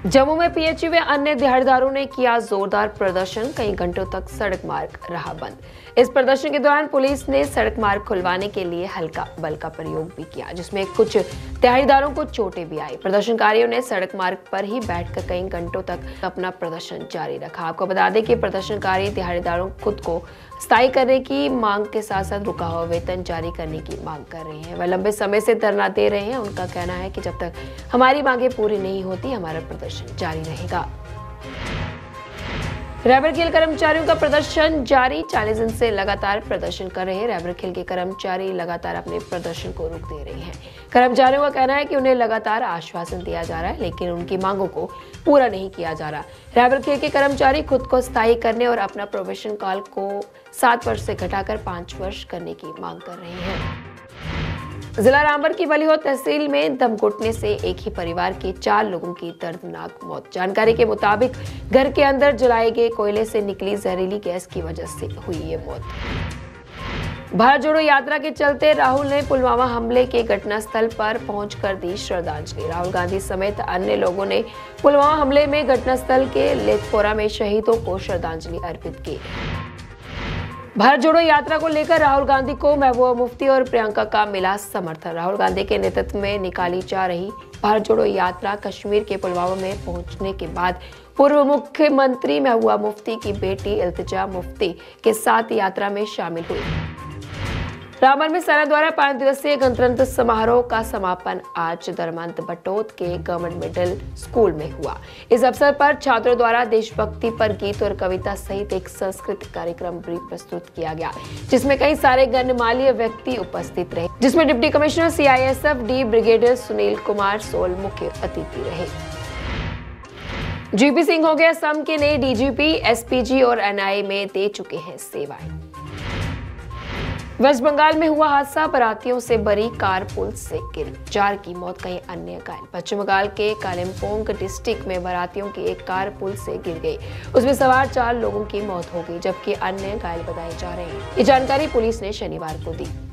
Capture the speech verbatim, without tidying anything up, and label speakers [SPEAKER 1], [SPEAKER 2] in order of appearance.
[SPEAKER 1] जम्मू में पीएचयू व अन्य दिहाड़ीदारों ने किया जोरदार प्रदर्शन, कई घंटों तक सड़क मार्ग रहा बंद। इस प्रदर्शन के दौरान पुलिस ने सड़क मार्ग खुलवाने के लिए हल्का बल का प्रयोग भी किया, जिसमें कुछ दिहाड़ीदारों को चोटें भी आई। प्रदर्शनकारियों ने सड़क मार्ग पर ही बैठकर कई घंटों तक अपना प्रदर्शन जारी रखा। आपको बता दें कि प्रदर्शनकारी दिहाड़ीदारों खुद को स्थायी करने की मांग के साथ साथ रुका हुआ वेतन जारी करने की मांग कर रहे हैं। वह लंबे समय से धरना दे रहे हैं। उनका कहना है कि जब तक हमारी मांगे पूरी नहीं होती, हमारा प्रदर्शन जारी रहेगा। रैबर खेल कर्मचारियों का प्रदर्शन जारी, चालीस दिन से लगातार प्रदर्शन कर रहे रैबर खेल के कर्मचारी लगातार अपने प्रदर्शन को रोक दे रहे हैं। कर्मचारियों का कहना है कि उन्हें लगातार आश्वासन दिया जा रहा है, लेकिन उनकी मांगों को पूरा नहीं किया जा रहा। रैबर खेल के कर्मचारी खुद को स्थायी करने और अपना प्रोबेशन काल को सात वर्ष से घटाकर पांच वर्ष करने की मांग कर रहे हैं। जिला रामबन की बलिहोर तहसील में दम घुटने से एक ही परिवार के चार लोगों की दर्दनाक मौत। जानकारी के मुताबिक घर के अंदर जलाए गए कोयले से निकली जहरीली गैस की वजह से हुई ये मौत। भारत जोड़ो यात्रा के चलते राहुल ने पुलवामा हमले के घटनास्थल पर पहुंचकर दी श्रद्धांजलि। राहुल गांधी समेत अन्य लोगों ने पुलवामा हमले में घटनास्थल के लेथपोरा में शहीदों को श्रद्धांजलि अर्पित की। भारत जोड़ो यात्रा को लेकर राहुल गांधी को महबूबा मुफ्ती और प्रियंका का मिला समर्थन। राहुल गांधी के नेतृत्व में निकाली जा रही भारत जोड़ो यात्रा कश्मीर के पुलवामा में पहुंचने के बाद पूर्व मुख्यमंत्री महबूबा मुफ्ती की बेटी इल्तिजा मुफ्ती के साथ यात्रा में शामिल हुई। रामबन में सेना द्वारा पांच दिवसीय गणतंत्र समारोह का समापन आज दरमंत बटोत के गवर्नमेंट मिडिल स्कूल में हुआ। इस अवसर पर छात्रों द्वारा देशभक्ति पर गीत और कविता सहित एक सांस्कृतिक कार्यक्रम भी प्रस्तुत किया गया, जिसमें कई सारे गणमान्य व्यक्ति उपस्थित रहे, जिसमें डिप्टी कमिश्नर सीआईएसएफ डी ब्रिगेडियर सुनील कुमार सोल मुख्य अतिथि रहे। जीपी सिंह हो गए असम के नए डीजीपी, एसपीजी और एनआईए में दे चुके हैं सेवाएं। वेस्ट बंगाल में हुआ हादसा, बारातियों से भरी कार पुल से गिरी, चार की मौत, कई अन्य घायल। पश्चिम बंगाल के कालिम्पोंग डिस्ट्रिक्ट में बारातियों की एक कार पुल से गिर गई। उसमें सवार चार लोगों की मौत हो गई, जबकि अन्य घायल बताए जा रहे हैं। ये जानकारी पुलिस ने शनिवार को दी।